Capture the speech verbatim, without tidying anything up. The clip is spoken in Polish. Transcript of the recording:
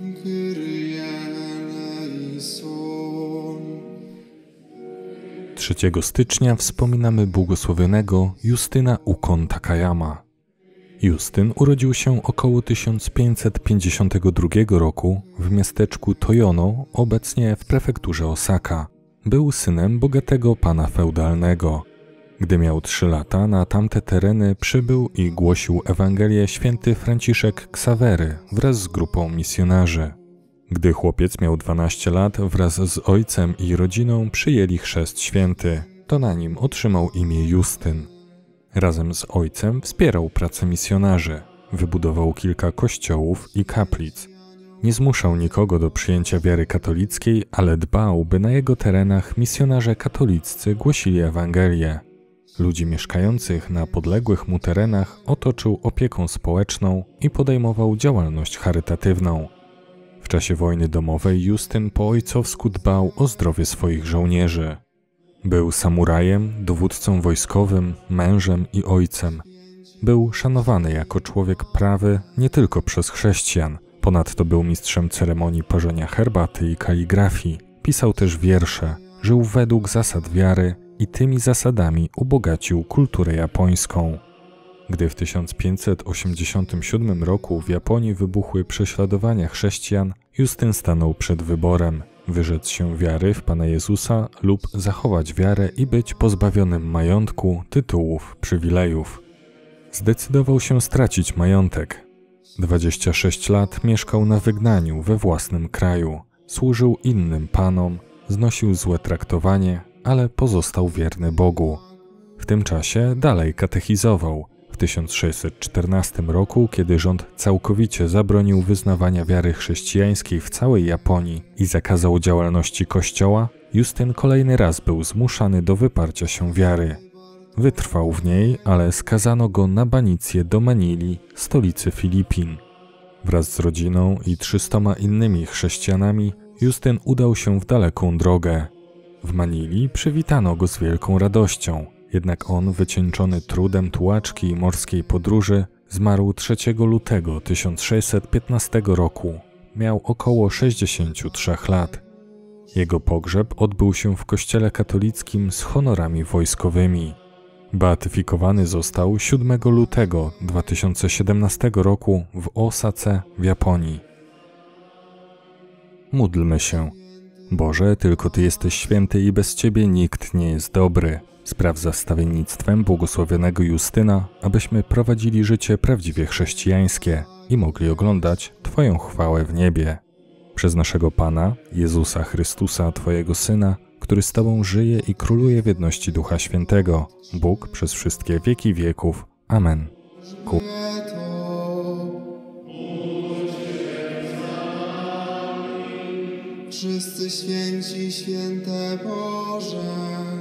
trzeciego stycznia wspominamy błogosławionego Justyna Ukon Takayama. Justyn urodził się około tysiąc pięćset pięćdziesiątego drugiego roku w miasteczku Toyono, obecnie w prefekturze Osaka. Był synem bogatego pana feudalnego. Gdy miał trzy lata, na tamte tereny przybył i głosił Ewangelię święty Franciszek Ksawery wraz z grupą misjonarzy. Gdy chłopiec miał dwanaście lat, wraz z ojcem i rodziną przyjęli chrzest święty. To na nim otrzymał imię Justyn. Razem z ojcem wspierał pracę misjonarzy. Wybudował kilka kościołów i kaplic. Nie zmuszał nikogo do przyjęcia wiary katolickiej, ale dbał, by na jego terenach misjonarze katoliccy głosili Ewangelię. Ludzi mieszkających na podległych mu terenach otoczył opieką społeczną i podejmował działalność charytatywną. W czasie wojny domowej Justyn po ojcowsku dbał o zdrowie swoich żołnierzy. Był samurajem, dowódcą wojskowym, mężem i ojcem. Był szanowany jako człowiek prawy nie tylko przez chrześcijan. Ponadto był mistrzem ceremonii parzenia herbaty i kaligrafii. Pisał też wiersze, żył według zasad wiary i tymi zasadami ubogacił kulturę japońską. Gdy w tysiąc pięćset osiemdziesiątym siódmym roku w Japonii wybuchły prześladowania chrześcijan, Justyn stanął przed wyborem: wyrzec się wiary w Pana Jezusa lub zachować wiarę i być pozbawionym majątku, tytułów, przywilejów. Zdecydował się stracić majątek. dwadzieścia sześć lat mieszkał na wygnaniu we własnym kraju, służył innym panom, znosił złe traktowanie, ale pozostał wierny Bogu. W tym czasie dalej katechizował. W tysiąc sześćset czternastym roku, kiedy rząd całkowicie zabronił wyznawania wiary chrześcijańskiej w całej Japonii i zakazał działalności kościoła, Justyn kolejny raz był zmuszany do wyparcia się wiary. Wytrwał w niej, ale skazano go na banicję do Manili, stolicy Filipin. Wraz z rodziną i trzystoma innymi chrześcijanami Justyn udał się w daleką drogę. W Manili przywitano go z wielką radością. Jednak on, wycieńczony trudem tułaczki i morskiej podróży, zmarł trzeciego lutego tysiąc sześćset piętnastego roku. Miał około sześćdziesięciu trzech lat. Jego pogrzeb odbył się w kościele katolickim z honorami wojskowymi. Beatyfikowany został siódmego lutego dwa tysiące siedemnastego roku w Osace w Japonii. Módlmy się. Boże, tylko Ty jesteś święty i bez Ciebie nikt nie jest dobry. Spraw za wstawiennictwem błogosławionego Justyna, abyśmy prowadzili życie prawdziwie chrześcijańskie i mogli oglądać Twoją chwałę w niebie. Przez naszego Pana, Jezusa Chrystusa, Twojego Syna, który z Tobą żyje i króluje w jedności Ducha Świętego, Bóg przez wszystkie wieki wieków. Amen. Ku... Wszyscy święci, święte Boże.